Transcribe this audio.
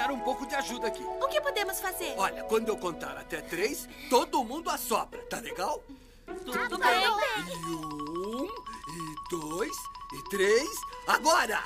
precisar um pouco de ajuda aqui. O que podemos fazer? Olha, quando eu contar até 3, todo mundo assopra, tá legal? Tudo bem. E 1, e 2, e 3, agora!